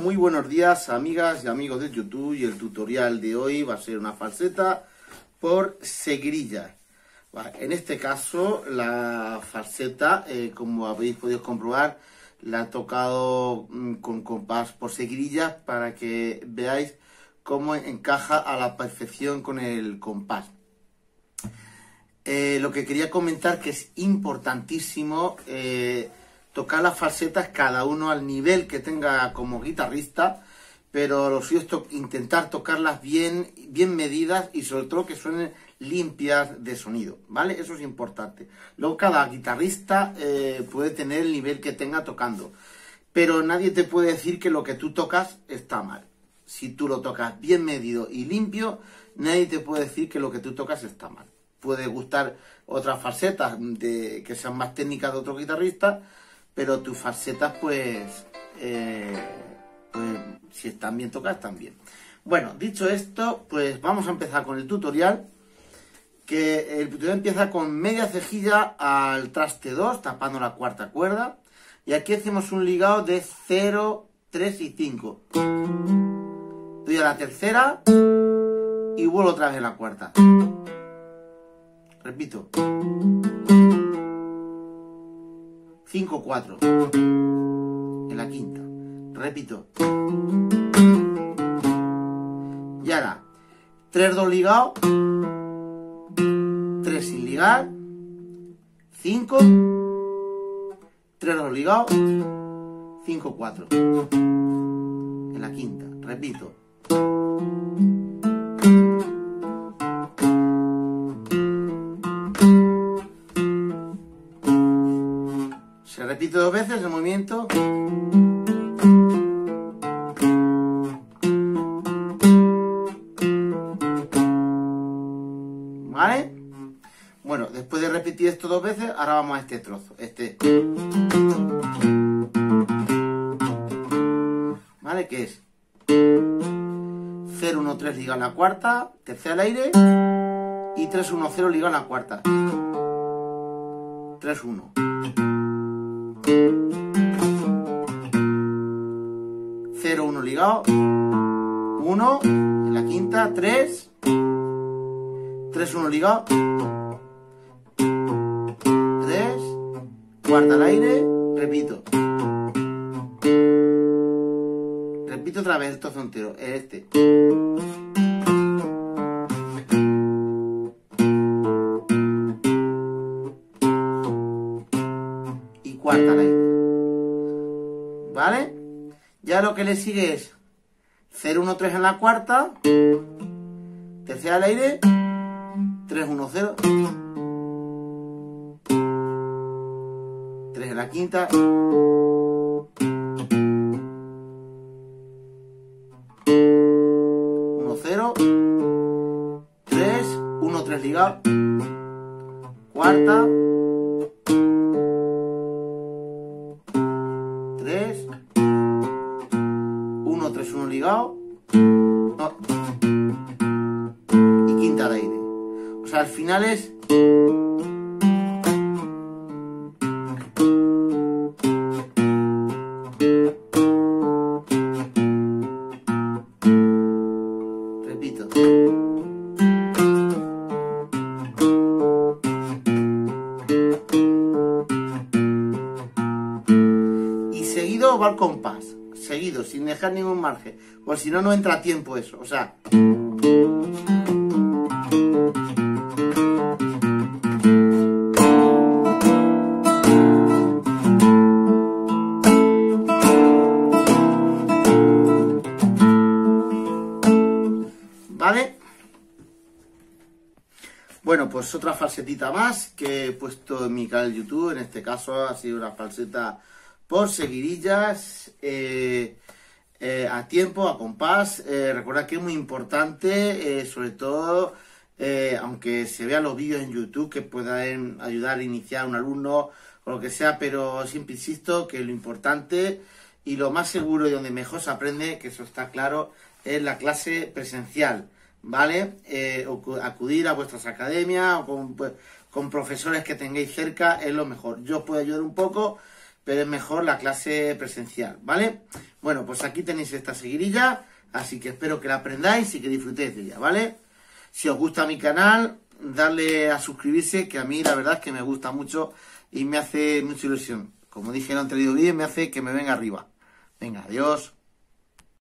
Muy buenos días, amigas y amigos de YouTube, y el tutorial de hoy va a ser una falseta por seguirilla. En este caso, la falseta, como habéis podido comprobar, la he tocado con compás por seguirilla para que veáis cómo encaja a la perfección con el compás. Lo que quería comentar que es importantísimo tocar las falsetas cada uno al nivel que tenga como guitarrista, pero lo suyo es intentar tocarlas bien medidas y sobre todo que suenen limpias de sonido, ¿vale? Eso es importante. Luego cada guitarrista puede tener el nivel que tenga tocando, pero nadie te puede decir que lo que tú tocas está mal. Si tú lo tocas bien medido y limpio, nadie te puede decir que lo que tú tocas está mal. Puede gustar otras falsetas que sean más técnicas de otro guitarrista, pero tus falsetas, pues si están bien tocadas, están bien. Bueno, dicho esto, pues vamos a empezar con el tutorial. Que el tutorial empieza con media cejilla al traste 2, tapando la cuarta cuerda. Y aquí hacemos un ligado de 0, 3 y 5. Doy a la tercera y vuelvo otra vez a la cuarta. Repito. 5, 4. En la quinta. Repito. Y ahora, 3, 2 ligado. 3 sin ligar. 5. 3, 2 ligado. 5, 4. En la quinta. Repito. Se repite 2 veces el movimiento. ¿Vale? Bueno, después de repetir esto 2 veces, ahora vamos a este trozo. ¿Vale? Que es 0, 1, 3 ligado en la cuarta, tercera al aire, y 3, 1, 0 ligado en la cuarta. 3, 1. 0, 1 ligado, 1, en la quinta, 3, 3, 1 ligado, 3, cuarta al aire, repito. Repito otra vez el trozo entero, y cuarta al aire. ¿Vale? Ya lo que le sigue es 0, 1, 3 en la cuarta, tercera al aire, 3, 1, 0, 3 en la quinta, 1, 0, 3, 1, 3 ligado, cuarta, 3, 1, 3, 1 ligado, no, y quinta al aire. O sea, al final es repito. Y seguido va al compás. Seguido, sin dejar ningún margen. Pues si no, no entra a tiempo eso. O sea. ¿Vale? Bueno, pues otra falsetita más que he puesto en mi canal de YouTube. En este caso ha sido una falseta por seguirillas, a tiempo, a compás. Recordad que es muy importante, sobre todo, aunque se vean los vídeos en YouTube que puedan ayudar a iniciar a un alumno o lo que sea, pero siempre insisto que lo importante y lo más seguro y donde mejor se aprende, que eso está claro, es la clase presencial, ¿vale? Acudir a vuestras academias o con profesores que tengáis cerca es lo mejor. Yo os puedo ayudar un poco, pero es mejor la clase presencial, ¿vale? Bueno, pues aquí tenéis esta seguidilla, así que espero que la aprendáis y que disfrutéis de ella, ¿vale? Si os gusta mi canal, darle a suscribirse, que a mí la verdad es que me gusta mucho y me hace mucha ilusión. Como dije en el anterior vídeo, me hace que me venga arriba. Venga, adiós.